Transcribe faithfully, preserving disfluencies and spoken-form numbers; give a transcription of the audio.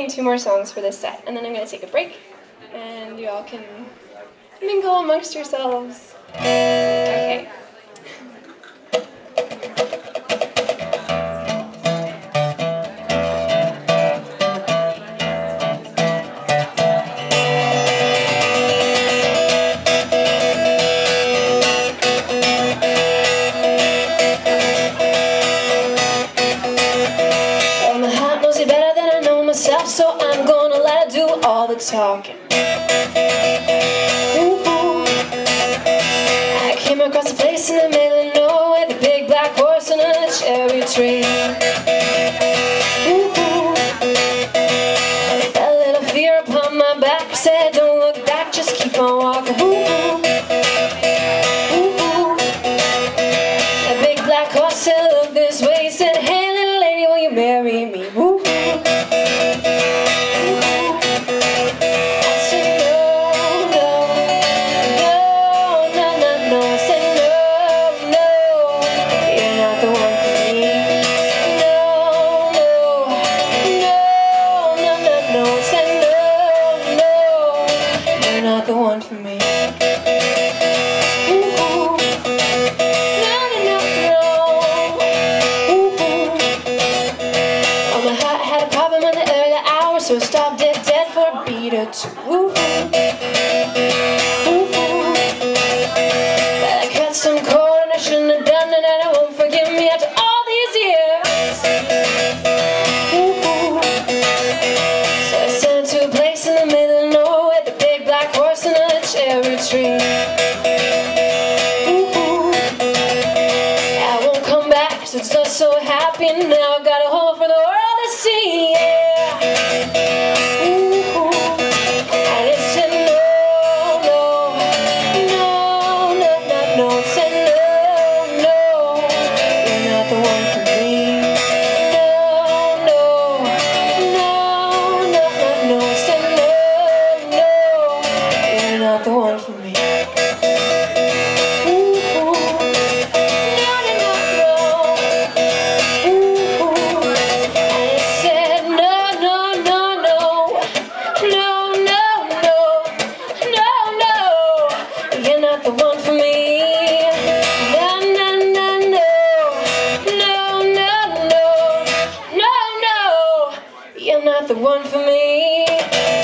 Two more songs for this set, and then I'm going to take a break, and you all can mingle amongst yourselves. Okay. Well, my heart knows you better than I know myself, so I'm gonna let it do all the talking. Ooh, ooh. I came across a place in the middle of nowhere, the big black horse and a cherry tree. Ooh, ooh. I felt a little fear upon my back, said don't look back, just keep on walking. Ooh, ooh. Ooh, ooh. That big black horse said look this way, he said hey little lady, will you marry me? Ooh, ooh. Not the one for me. Ooh, ooh. No, no, no, no. Ooh, ooh. Well, my heart had a problem in the early hours, so I stopped dead dead for a beat or two. Ooh, ooh. Ooh, ooh. But I cut some cord and I shouldn't have done it, and I won't forgive me after all these years. Ooh, ooh. So I sent to a place in the middle of nowhere, the big black horse and a cherry tree. Ooh, ooh. I won't come back, so it's just so happy, and now I've got a hole for the world to see. Yeah. Ooh, ooh. And it said no, no, no, no, no, no. It said no, no, you're not the one for me. No, no, no, no, no, no. It said no, no, you're not the one for me. Ooh, ooh. No, no, no, no. Ooh, ooh. And it said no, no, no, no. No, no, no. No, no. You're not the one for me. No, no, no, no. No, no, no. No, no. You're not the one for me.